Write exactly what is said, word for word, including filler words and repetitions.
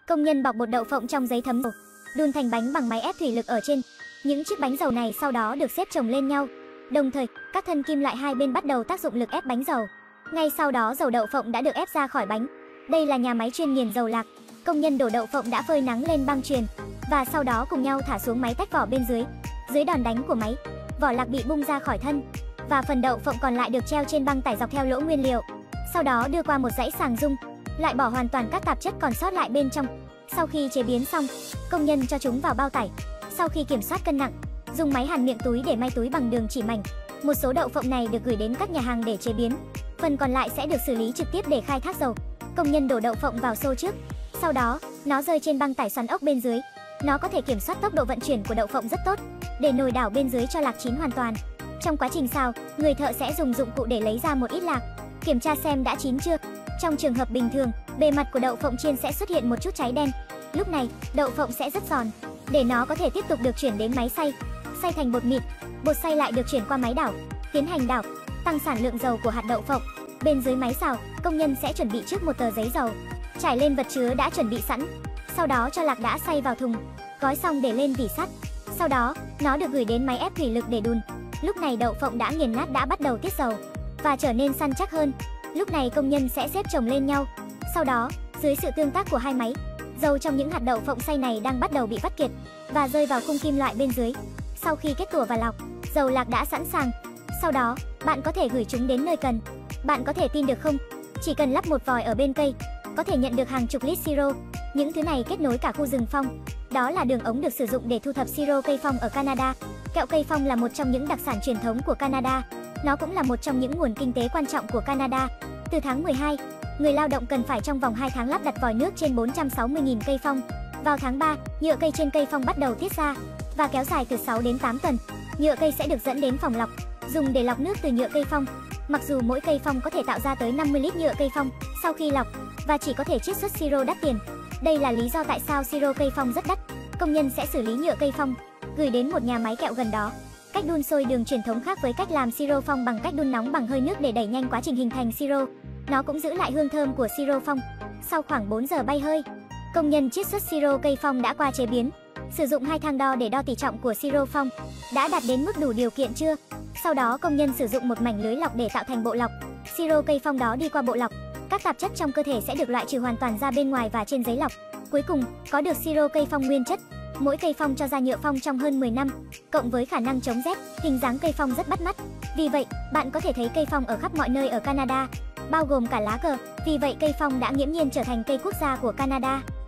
Công nhân bọc bột đậu phộng trong giấy thấm dầu, đun thành bánh bằng máy ép thủy lực ở trên. Những chiếc bánh dầu này sau đó được xếp chồng lên nhau. Đồng thời, các thân kim loại hai bên bắt đầu tác dụng lực ép bánh dầu. Ngay sau đó dầu đậu phộng đã được ép ra khỏi bánh. Đây là nhà máy chuyên nghiền dầu lạc. Công nhân đổ đậu phộng đã phơi nắng lên băng chuyền và sau đó cùng nhau thả xuống máy tách vỏ bên dưới. Dưới đòn đánh của máy, vỏ lạc bị bung ra khỏi thân và phần đậu phộng còn lại được treo trên băng tải dọc theo lỗ nguyên liệu. Sau đó đưa qua một dãy sàng rung, loại bỏ hoàn toàn các tạp chất còn sót lại bên trong. Sau khi chế biến xong, công nhân cho chúng vào bao tải. Sau khi kiểm soát cân nặng, dùng máy hàn miệng túi để may túi bằng đường chỉ mảnh. Một số đậu phộng này được gửi đến các nhà hàng để chế biến. Phần còn lại sẽ được xử lý trực tiếp để khai thác dầu. Công nhân đổ đậu phộng vào xô trước. Sau đó, nó rơi trên băng tải xoắn ốc bên dưới. Nó có thể kiểm soát tốc độ vận chuyển của đậu phộng rất tốt, để nồi đảo bên dưới cho lạc chín hoàn toàn. Trong quá trình xào, người thợ sẽ dùng dụng cụ để lấy ra một ít lạc, kiểm tra xem đã chín chưa. Trong trường hợp bình thường, bề mặt của đậu phộng chiên sẽ xuất hiện một chút cháy đen. Lúc này, đậu phộng sẽ rất giòn, để nó có thể tiếp tục được chuyển đến máy xay, xay thành bột mịn. Bột xay lại được chuyển qua máy đảo, tiến hành đảo, tăng sản lượng dầu của hạt đậu phộng. Bên dưới máy xào, công nhân sẽ chuẩn bị trước một tờ giấy dầu, trải lên vật chứa đã chuẩn bị sẵn. Sau đó cho lạc đã xay vào thùng, gói xong để lên vỉ sắt. Sau đó, nó được gửi đến máy ép thủy lực để đun. Lúc này đậu phộng đã nghiền nát đã bắt đầu tiết dầu và trở nên săn chắc hơn. Lúc này công nhân sẽ xếp chồng lên nhau. Sau đó, dưới sự tương tác của hai máy, dầu trong những hạt đậu phộng xay này đang bắt đầu bị vắt kiệt và rơi vào khung kim loại bên dưới. Sau khi kết tủa và lọc, dầu lạc đã sẵn sàng. Sau đó, bạn có thể gửi chúng đến nơi cần. Bạn có thể tin được không? Chỉ cần lắp một vòi ở bên cây, có thể nhận được hàng chục lít siro. Những thứ này kết nối cả khu rừng phong. Đó là đường ống được sử dụng để thu thập siro cây phong ở Canada. Kẹo cây phong là một trong những đặc sản truyền thống của Canada. Nó cũng là một trong những nguồn kinh tế quan trọng của Canada. Từ tháng mười hai, người lao động cần phải trong vòng hai tháng lắp đặt vòi nước trên bốn trăm sáu mươi nghìn cây phong. Vào tháng ba, nhựa cây trên cây phong bắt đầu tiết ra và kéo dài từ sáu đến tám tuần. Nhựa cây sẽ được dẫn đến phòng lọc, dùng để lọc nước từ nhựa cây phong. Mặc dù mỗi cây phong có thể tạo ra tới năm mươi lít nhựa cây phong sau khi lọc và chỉ có thể chiết xuất siro đắt tiền. Đây là lý do tại sao siro cây phong rất đắt. Công nhân sẽ xử lý nhựa cây phong, gửi đến một nhà máy kẹo gần đó. Cách đun sôi đường truyền thống khác với cách làm siro phong bằng cách đun nóng bằng hơi nước để đẩy nhanh quá trình hình thành siro. Nó cũng giữ lại hương thơm của siro phong. Sau khoảng bốn giờ bay hơi, công nhân chiết xuất siro cây phong đã qua chế biến. Sử dụng hai thang đo để đo tỷ trọng của siro phong đã đạt đến mức đủ điều kiện chưa. Sau đó công nhân sử dụng một mảnh lưới lọc để tạo thành bộ lọc. Siro cây phong đó đi qua bộ lọc, các tạp chất trong cơ thể sẽ được loại trừ hoàn toàn ra bên ngoài và trên giấy lọc. Cuối cùng, có được siro cây phong nguyên chất. Mỗi cây phong cho ra nhựa phong trong hơn mười năm, cộng với khả năng chống rét, hình dáng cây phong rất bắt mắt. Vì vậy, bạn có thể thấy cây phong ở khắp mọi nơi ở Canada, bao gồm cả lá cờ. Vì vậy cây phong đã nghiễm nhiên trở thành cây quốc gia của Canada.